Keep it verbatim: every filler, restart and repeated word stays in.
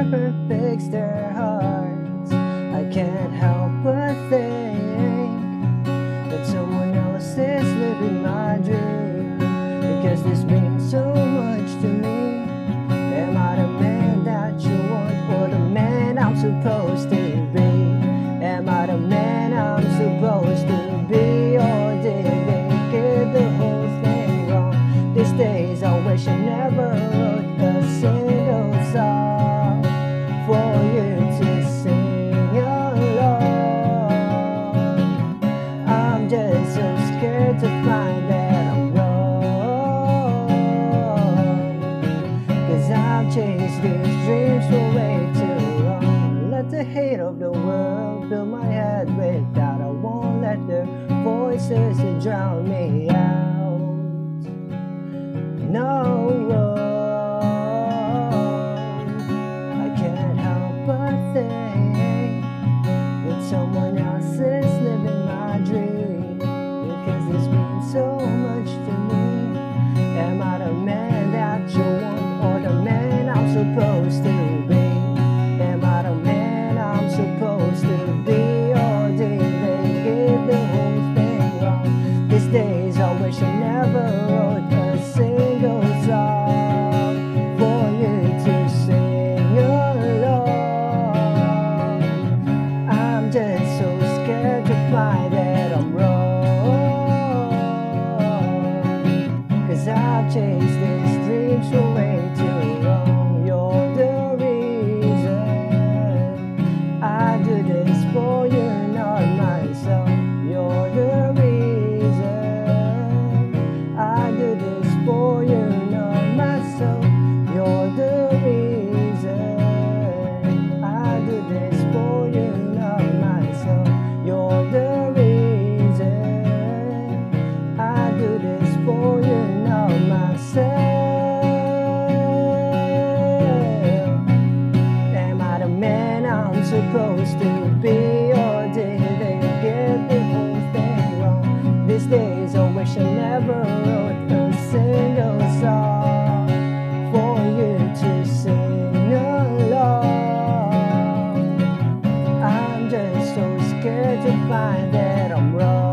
never fix their hearts. I can't help but think that someone else is living my dream, because this means so much to me. Am I the man that you want, or the man I'm supposed to be? Am I the man I'm supposed to be, or did they get the whole thing wrong? These days I wish I never wrote a single song for you to sing along. I'm just so scared to find that I'm wrong, 'cause I've chased these dreams for way too long. Let the hate of the world fill my head with doubt. I won't let their voices to drown me out. No, I can't help but think that someone else is living my dream, because this means so much to me. Am I the man that you want, or the man I'm supposed to be? Am I the man I'm supposed to be, or did they get the whole thing wrong? These days I wish I never wrote a single song for you to sing along. I'm just so scared to find that I'm wrong, 'cause I've chased these dreams for way too long. You're the reason I do this for you, not myself. You're the reason I do this for you, not myself. You're the reason I do this for you, not myself. You're the reason I do this for you, not myself. Am I the man I'm supposed to be, or did they get the whole thing wrong? These days I wish I never wrote a single song for you to sing along. I'm just so scared to find that I'm wrong.